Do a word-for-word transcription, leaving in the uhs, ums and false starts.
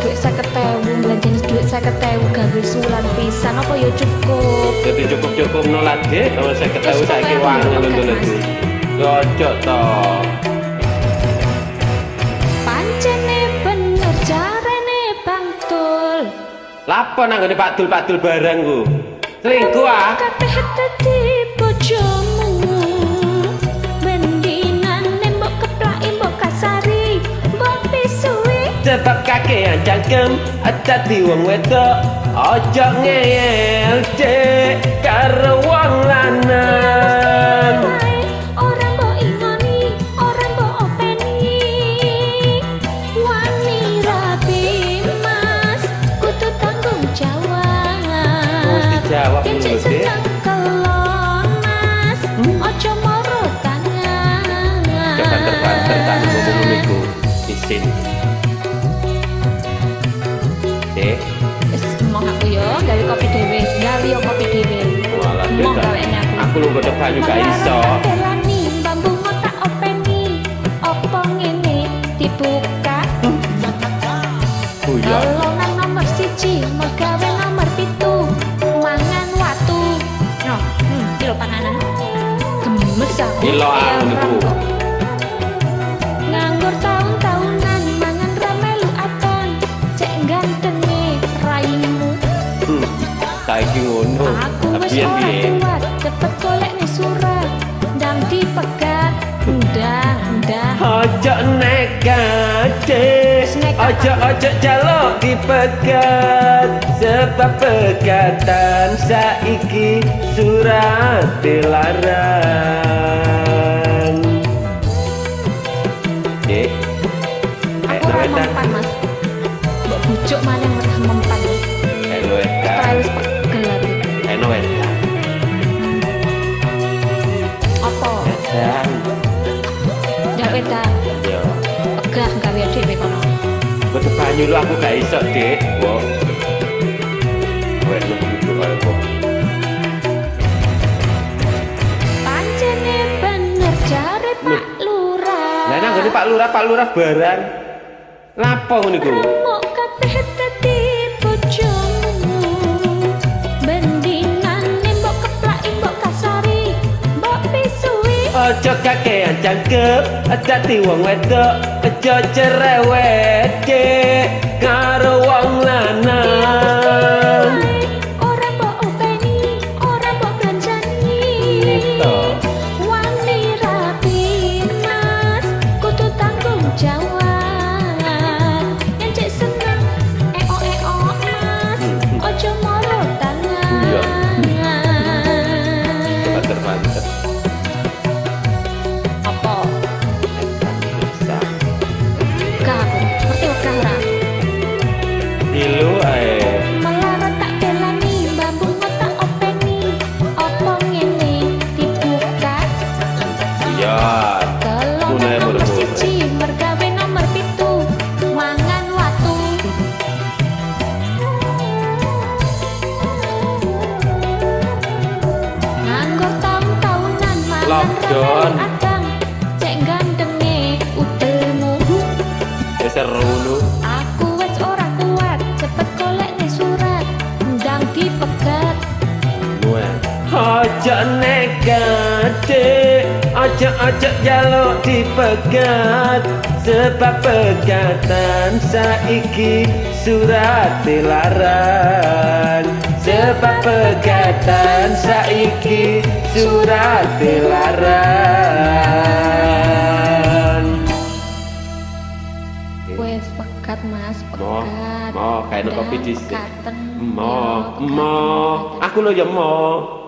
duit seket ewu, belanjane duit seket ewu gawe sulan pisan apa ya cukup. Jadi cukup-cukup nolak Dik, kalau seket ewu saiki wangi lho Dik. Ojo to. Pancene bener jarene Bang Tul. Lapo nang ngene Pak Dul Pak Dul barang ku. Selingkuh ah. Kabeh dadi bojomu. Bendinane mbok keplaki mbok kasari, mbok pisui. Sebab kakean cangkem dadi wong wedok. Ojo ngeyel Dik karo wong lanang. Ora mbok ingoni, ora mbok openi. Wani rapi Mas, kudu tanggung jawab. Wis dijawab Yen lho cek Dik. seneng kelon Mas, ojo moro tangan. Kebanter-banter tak ngomong niku. Isin. Dik. Wis mau aku yo gawe kopi dhewe, gawe yo kopi dhewe. Walah Mau Dik. gawene aku. Aku lu godhok banyu gak iso. Telani bambu ngotak openi, opo ngene dibuka. Buya. Lowongan nomor siji, megawe nomor pitu, mangan watu. No, hmm, kilo panganan. Gemes aku. Kilo aku niku. Nganggur tahun-tahunan, mangan ramelu aton. Cek gantenge raimu. Hmm. Saiki ngono. Aku wis Biyen ora piye? kuat, cepet golek nih surat. Ndang dipegat, ndang, ndang. Ojo nekat Dik. Ojo ojo jaluk dipegat. Sebab pegatan saiki surat dilarang. Dik. Aku ora mempan Mas. Mbok bujuk maneh ora mempan. Eno edan. Terus pegel aku. Eno edan. Apa? Edan. Ndak wedan. Yo. Pegah gawe dhewe kono. Godhok banyu lu aku gak iso Dik. Wo. Wes lu butuh karo kok. Pancene bener jare Pak Lurah. Lah nang ngene Pak Lurah, Pak Lurah barang. Lapo ngene iku? Remuk kabeh dadi bojomu. Bendinane mbok keplaki mbok kasari, mbok pisui. Ojo kakean cangkep dadi wong wedok. Ojo cerewet Dik karo wong lanang. Ora mbok openi, ora mbok belanjani. Itu. Wani rapi Mas, kudu tanggung jawab. Yen cek seneng eo-eo Mas, ojo moro Iya. tangan. Banter-banter. Apa? Bisa. Wegah aku, ngerti wegah ora? Ilu ae. Melarat tak belani, bambu ngotak openi. Opo ngene dibuka? Iya. Kelongan Mulai nomor bermula. siji, mergawe nomor pitu, mangan watu. Nganggur tahun-tahunan, mangan Lockdown. ramel adang. Cek gandenge udelmu. Ya seru lu. Aku wes ora kuat, cepet golek nih surat, ndang dipegat. Gue. Ojo nekat Dik. Ojo ojo jaluk dipegat. Sebab pegatan saiki surat dilarang. Sebab pegatan saiki surat dilarang. Wes pegat Mas, Mo, pegat. mo, kayak Ndang kopi dhisik. pekaten. Mo, Ya, mo, aku lo ya mo.